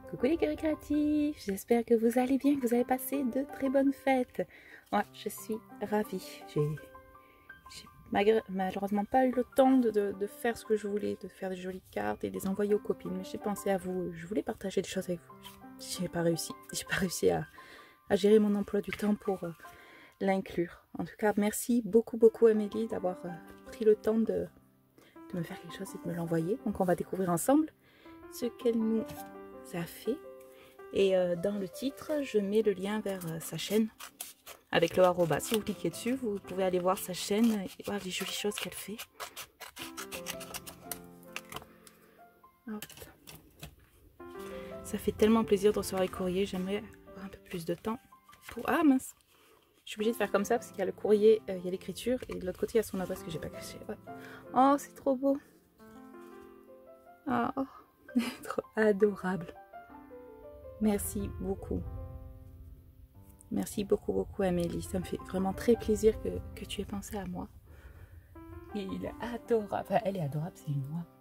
Coucou les cœurs créatifs, j'espère que vous allez bien, que vous avez passé de très bonnes fêtes. Moi, je suis ravie. J'ai malheureusement pas eu le temps de faire ce que je voulais, de faire des jolies cartes et de les envoyer aux copines. Mais j'ai pensé à vous, je voulais partager des choses avec vous. J'ai pas réussi. J'ai pas réussi à gérer mon emploi du temps pour l'inclure. En tout cas, merci beaucoup Amélie d'avoir pris le temps de me faire quelque chose et de me l'envoyer. Donc on va découvrir ensemble ce qu'elle nous a fait. Et dans le titre, je mets le lien vers sa chaîne avec le arroba. Si vous cliquez dessus, vous pouvez aller voir sa chaîne et voir les jolies choses qu'elle fait. Hop. Ça fait tellement plaisir de recevoir les courriers. J'aimerais avoir un peu plus de temps pour... Ah mince, je suis obligée de faire comme ça parce qu'il y a le courrier, il y a l'écriture et de l'autre côté il y a son adresse que j'ai pas cachée. Ouais. Oh, c'est trop beau. Oh, trop adorable. Merci beaucoup. Merci beaucoup Amélie. Ça me fait vraiment très plaisir que tu aies pensé à moi. Et il est adorable. Enfin, elle est adorable, c'est une moi.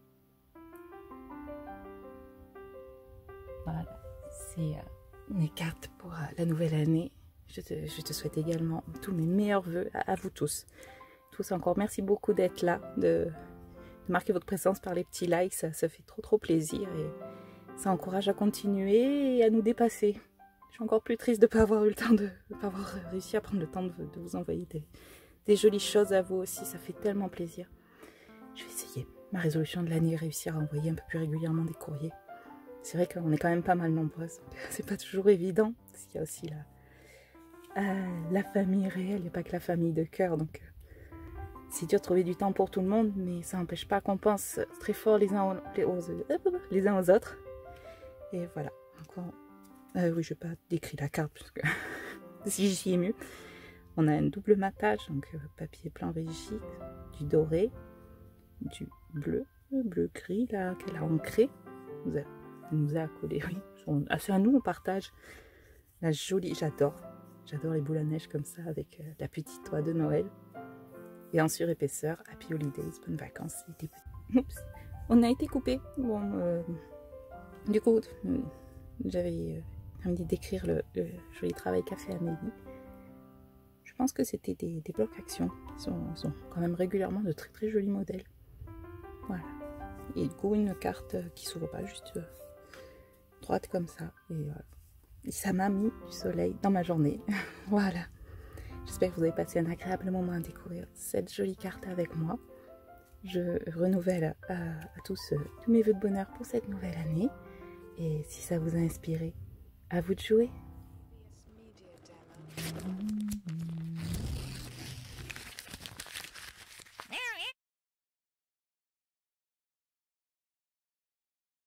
Voilà. C'est mes cartes pour la nouvelle année. Je te souhaite également tous mes meilleurs vœux à vous tous. Tous encore. Merci beaucoup d'être là, de marquer votre présence par les petits likes. Ça fait trop plaisir et ça encourage à continuer et à nous dépasser. Je suis encore plus triste de ne pas avoir eu le temps de ne pas avoir réussi à prendre le temps de vous envoyer des jolies choses à vous aussi. Ça fait tellement plaisir. Je vais essayer. Ma résolution de l'année, réussir à envoyer un peu plus régulièrement des courriers. C'est vrai qu'on est quand même pas mal nombreuses. C'est pas toujours évident. Parce qu'il y a aussi la famille réelle. Il n'y a pas que la famille de cœur. Donc c'est dur de trouver du temps pour tout le monde. Mais ça n'empêche pas qu'on pense très fort les uns aux autres. Et voilà. Encore... oui, je n'ai pas décrit la carte, parce que si j'y ai mieux. On a un double matage, donc papier blanc Belgique, du doré, du bleu gris, là, qu'elle a ancré. Elle nous a collé, oui. C'est à nous, on partage. La jolie, j'adore les boules à neige comme ça, avec la petite toile de Noël. Et en surépaisseur, Happy Holidays, bonnes vacances. Oups, on a été coupé. Bon, du coup, j'avais... envie d'écrire le joli travail qu'a fait Amélie. Je pense que c'était des blocs actions. Ils sont quand même régulièrement de très jolis modèles. Voilà. Et du coup, une carte qui s'ouvre pas, juste droite comme ça. Et ça m'a mis du soleil dans ma journée. Voilà. J'espère que vous avez passé un agréable moment à découvrir cette jolie carte avec moi. Je renouvelle à tous mes vœux de bonheur pour cette nouvelle année. Et si ça vous a inspiré, à vous de jouer.